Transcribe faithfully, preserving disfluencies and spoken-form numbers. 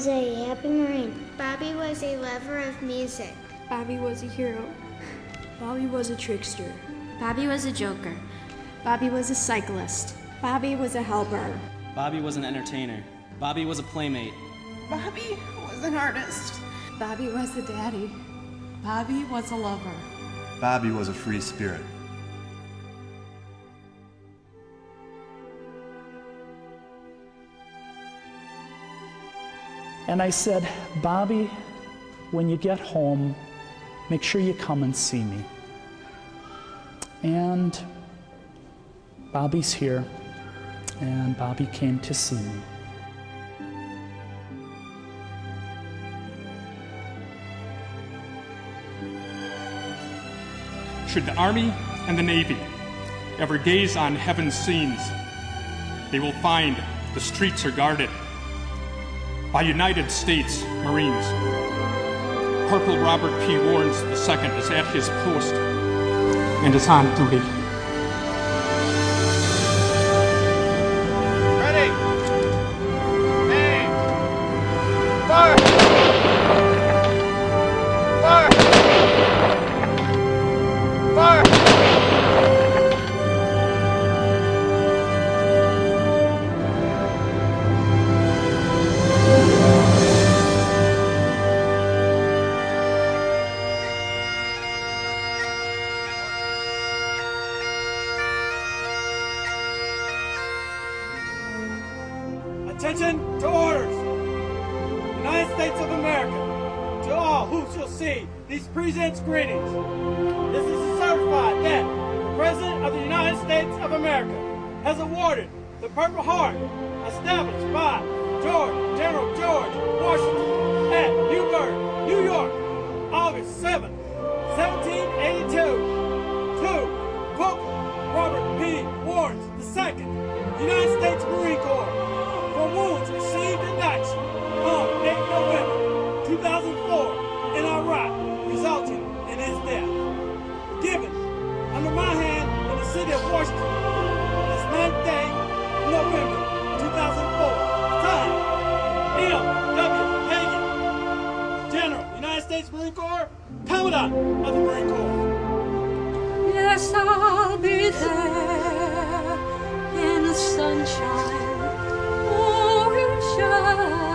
was a happy Marine. Bobby was a lover of music. Bobby was a hero. Bobby was a trickster. Bobby was a joker. Bobby was a cyclist. Bobby was a helper. Bobby was an entertainer. Bobby was a playmate. Bobby was an artist. Bobby was a daddy. Bobby was a lover. Bobby was a free spirit. And I said, Bobby, when you get home, make sure you come and see me. And Bobby's here, and Bobby came to see me. Should the Army and the Navy ever gaze on heaven's scenes, they will find the streets are guarded by United States Marines. Corporal Robert P. Warrens the second is at his post and is on duty. Ready! Aim! Fire! Fire! Fire! Attention to orders! United States of America, to all who shall see these presents greetings. This is to certify that the President of the United States of America has awarded the Purple Heart established by George, General George Washington at Newburgh, New York, August seventh, seventeen eighty-two, to Corporal Robert P. Warrens the second, United States Marine Corps, for wounds received in action on eighth November two thousand four in Iraq, resulting in his death. Given under my hand in the city of Washington, this ninth day of November two thousand four, time M W Hagan, General, United States Marine Corps, Commandant of the Marine Corps. Yes, I'll be there in the sunshine. Oh, shine.